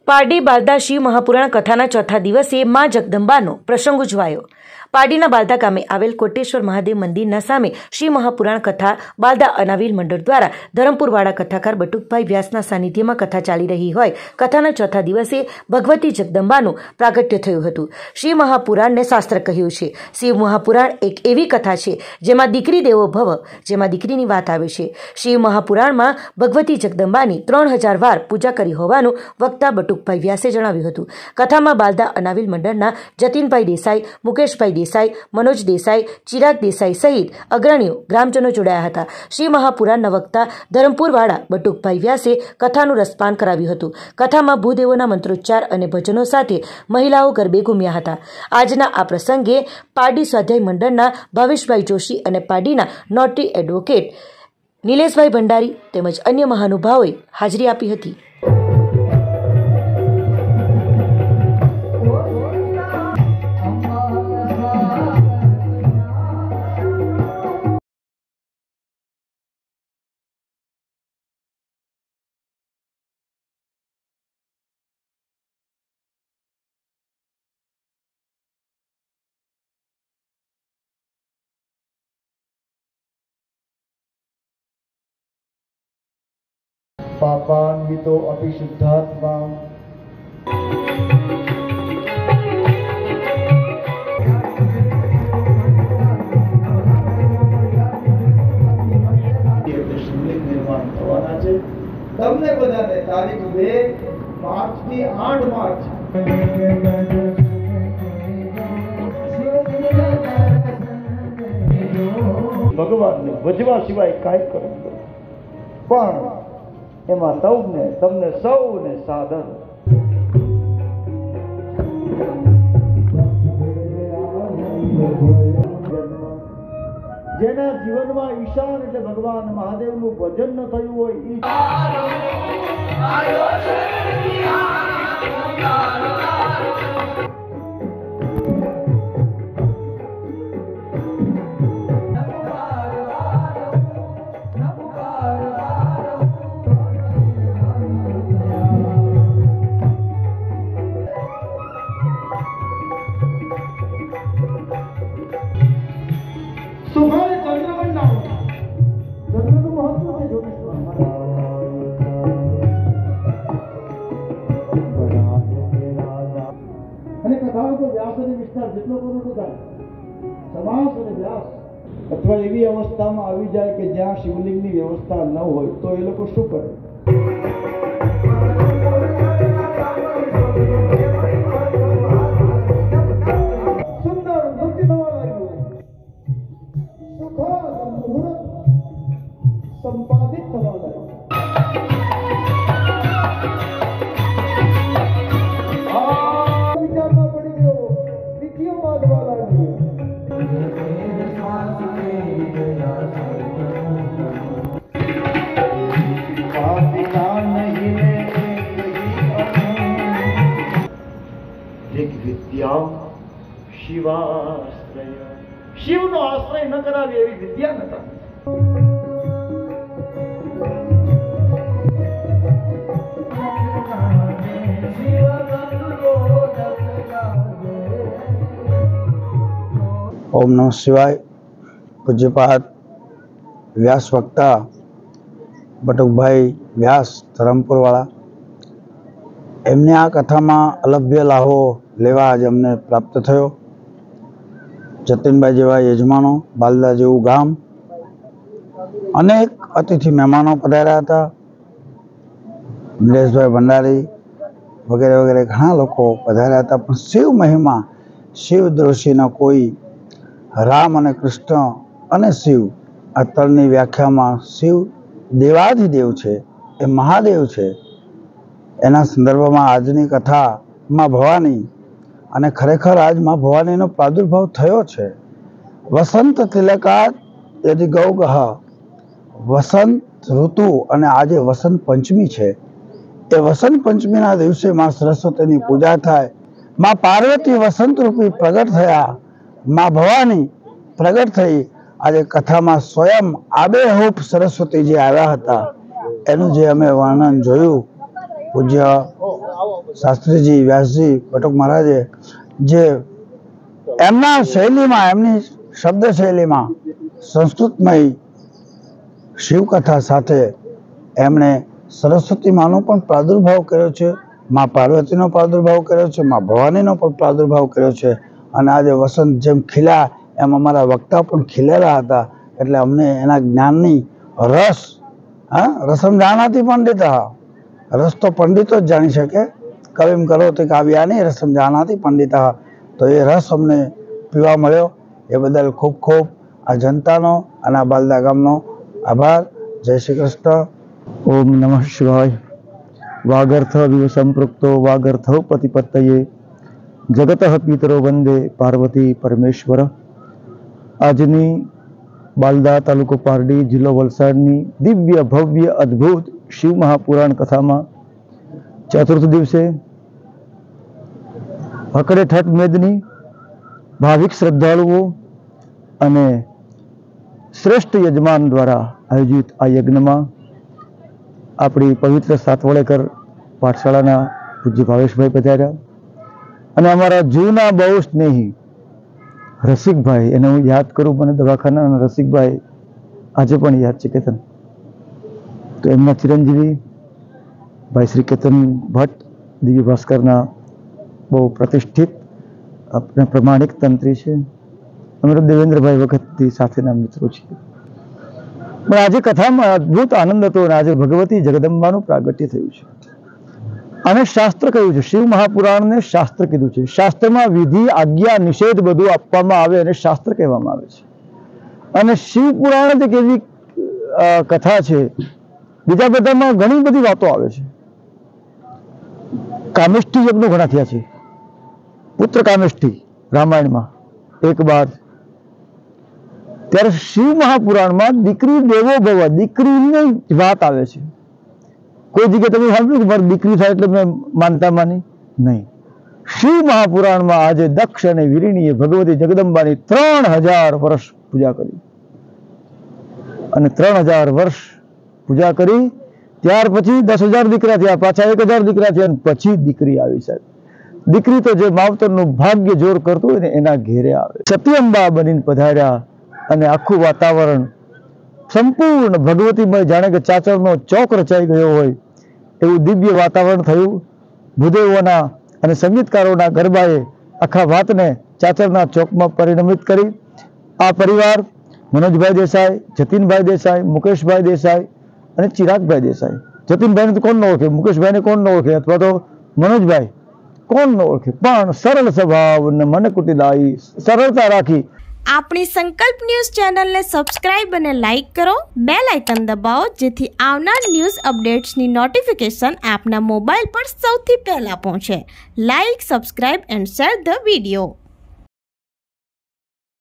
પારડી બાલદા શિવ મહાપુરાણ કથાના ચોથા દિવસે મા જગદંબાનો પ્રસંગ ઉજવાયો। પારડીના બાલદા ગામે આવેલ કોટેશ્વર મહાદેવ મંદિરના સામે શિવ મહાપુરાણ કથા બાલદા અનાવિલ મંડળ દ્વારા ધરમપુરવાળા કથાકાર બટુકભાઈ વ્યાસના સાનિધ્યમાં કથા ચાલી રહી હોય કથાના ચોથા દિવસે ભગવતી જગદંબાનું પ્રાગટ્ય થયું હતું। શિવ મહાપુરાણને શાસ્ત્ર કહ્યું છે। શિવ મહાપુરાણ એક એવી કથા છે જેમાં દીકરી દેવો ભવ, જેમાં દીકરીની વાત આવે છે। શિવ મહાપુરાણમાં ભગવતી જગદંબાની 3000 વાર પૂજા કરી હોવાનું વક્તા બટુકભાઈ વ્યાસે જણાવ્યું હતું। કથામાં બાલદા અનાવિલ મંડળના જતીનભાઈ દેસાઈ, મુકેશભાઈ દેસાઈ, मनोज देसाई, चिराग देसाई सहित अग्रणीओ ग्रामजनों जोड़ाया हता। श्री महापुराणना वक्ता धरमपुरवाड़ा बटुकभाई व्यासे कथानुं रसपान कराव्युं हतुं। कथामां भूदेवोना मंत्रोच्चार अने भजनों साथे महिलाओं गरबे घूम्या हता। आजना आ प्रसंगे पारडी स्वाध्याय मंडळना भावेशभाई जोशी अने पारडीना नोटरी एडवोकेट निलेशभाई भंडारी तेमज अन्य महानुभावोए हाजरी आपी हती। पापान्वितो अपि शुद्धात्मा निर्माण થવાના છે। તમને બધાને તારીખ 2 માર્ચથી 8 માર્ચ ભગવાનને ભજવા સિવાય કાંઈ કરવું પણ એમાં તમને સૌને સાદર। જેના જીવનમાં ઈશાન એટલે ભગવાન મહાદેવનું ભજન ન થયું હોય अथवा एवी अवस्था में आई जाए कि ज्यां शिवलिंग की व्यवस्था न हो तो ये लोग शू करे? सुंदर नृत्य थवा लाग्युं, सुखद मुहूर्त संपादित थवा लाग्युं। विचार में पड़ी गयो, विधियों बांधवा लाग्यो। शिवाश्रय शिव नो आश्रय न करावे एवी विद्या नता। ओम नमः शिवाय। पूज्यपाद व्यास वक्ता बटुकभाई व्यास धरमपुरवाड़ा एमने आ कथा में अलभ्य लाहो लेवा आज अमने प्राप्त थयो। जतीनभाई जेवा यजमानो, बालदा जेवुं गाम, अनेक अतिथि मेहमानों पधार्या हता। निलेशभाई भंडारी वगैरह वगैरह घणा लोको पधार्या हता। पण शिव महिमा, शिव द्रोषीना कोई राम अने कृष्ण अने शिव आ त्रणनी व्याख्यामां शिव देवाधिदेव छे, ए महादेव छे। एना संदर्भमां आजनी कथा मां भवानी अने खरेखर आज मां भवानीनो प्रादुर्भाव थयो छे। वसंत तिलकात यदि गौगह वसंत ऋतु अने आज वसंत पंचमी छे। ए वसंत पंचमीना दिवसे मां सरस्वतीनी पूजा थाय। मां पार्वती वसंत रूपी प्रगट थया, मां भवानी प्रगट थई। आज कथा में स्वयं आबेहूब सरस्वती जी आव्या हता एनुं जे अमे वर्णन जोयुं पूज्य શાસ્ત્રીજી, વ્યાસજી, બટુક મહારાજે જે એમના શૈલીમાં, એમની શબ્દ શૈલીમાં સંસ્કૃતમય શિવકથા સાથે એમણે સરસ્વતી માનો પણ પ્રાદુર્ભાવ કર્યો છે, મા પાર્વતીનો પ્રાદુર્ભાવ કર્યો છે, મા ભવાનીનો પણ પ્રાદુર્ભાવ કર્યો છે. અને આજે વસંત જેમ ખીલ્યા એમ અમારા વક્તા પણ ખીલેલા હતા. એટલે અમને એના જ્ઞાનની રસ, રસમ જાનાતિ પંડિત, રસ તો પંડિતો જ જાણી શકે. કવિમ કરોતિ કાવ્યાની રસમ જાનાતિ પંડિત. તો એ રસ અમને પીવા મળ્યો. એ બદલ ખૂબ ખૂબ આ જનતાનો અને આ બાલદા ગામનો આભાર. જય શ્રી કૃષ્ણ. ઓમ નમઃ શિવાય. વાગર્થ વિવ સંપૃક્તો વાગર્થ પતિપત્તયે જગત પિતરો વંદે પાર્વતી પરમેશ્વર. આજની બાલદા તાલુકો પારડી જિલ્લો વલસાડની દિવ્ય ભવ્ય અદ્ભુત શિવ મહાપુરાણ કથામાં ચતુર્થ દિવસે હકડે ઠઠ મેદની ભાવિક શ્રદ્ધાળુઓ અને શ્રેષ્ઠ યજમાન દ્વારા આયોજિત આ યજ્ઞમાં આપણી પવિત્ર સાતવડેકર પાઠશાળાના પૂજ્ય ભાવેશભાઈ પધાર્યા અને અમારા જૂના બહુ સ્નેહી રસિકભાઈ, એને હું યાદ કરું, મને દવાખાના રસિકભાઈ આજે પણ યાદ છે કેતન, તો એમના ચિરંજીવી ભાઈ શ્રી કેતન ભટ્ટ દિવ્ય ભાસ્કરના બહુ પ્રતિષ્ઠિત આપણે પ્રમાણિક તંત્રી છે. અમે દેવેન્દ્રભાઈ વખતથી સાથેના મિત્રો છીએ. પણ આજે કથામાં અદ્ભુત આનંદ હતો અને આજે ભગવતી જગદંબાનું પ્રાગટ્ય થયું છે. અને શાસ્ત્ર કહ્યું છે, શિવ મહાપુરાણને શાસ્ત્ર કીધું છે. શાસ્ત્રમાં વિધિ, આજ્ઞા, નિષેધ બધું આપવામાં આવે અને શાસ્ત્ર કહેવામાં આવે છે. અને શિવ પુરાણ એક એવી કથા છે, બીજા બધામાં ઘણી બધી વાતો આવે છે. કામેષ્ઠી યજ્ઞો ઘણા થયા છે. પુત્ર કામેષ્ઠી રામાયણમાં એક બાદ, ત્યારે શિવ મહાપુરાણમાં દીકરી દેવો ભવ, દીકરીની વાત આવે છે. કોઈ જગ્યાએ તમે સાંભળ્યું કે મારી દીકરી થાય એટલે મેં માનતા માની? નહીં. શિવ મહાપુરાણમાં આજે દક્ષ અને વીરિણીએ ભગવતી જગદંબાની 3000 વર્ષ પૂજા કરી અને 3000 વર્ષ પૂજા કરી ત્યાર પછી 10,000 દીકરા થયા, પાછા 1,000 દીકરા થયા, પછી દીકરી આવી. સાહેબ, દીકરી તો જે માવતરનું ભાગ્ય જોર કરતું હોય ને એના ઘેરે આવે. સતીઅંબા બનીને પધાર્યા અને આખું વાતાવરણ સંપૂર્ણ ભગવતીમય, જાણે કે ચાચરનો ચોક રચાઈ ગયો હોય એવું દિવ્ય વાતાવરણ થયું. ભૂદેવોના અને સંગીતકારોના ગરબાએ આખા વાતને ચાચરના ચોકમાં પરિણમિત કરી. આ પરિવાર મનોજભાઈ દેસાઈ, જતીનભાઈ દેસાઈ, મુકેશભાઈ દેસાઈ અને ચિરાગભાઈ દેસાઈ. જતીનભાઈને તો કોણ ન ઓળખે, મુકેશભાઈને કોણ ન ઓળખે, અથવા તો મનોજભાઈ કોણ ન ઓળખે, પણ સરળ સ્વભાવ અને મનકુટીદાયી સરળતા રાખી આપણી સંકલ્પ ન્યૂઝ ચેનલને સબસ્ક્રાઇબ અને લાઇક કરો, બેલ આઇકન દબાવો, જેથી આવનાર ન્યૂઝ અપડેટ્સની નોટિફિકેશન આપના મોબાઈલ પર સૌથી પહેલા પહોંચે. Like, subscribe and share the video.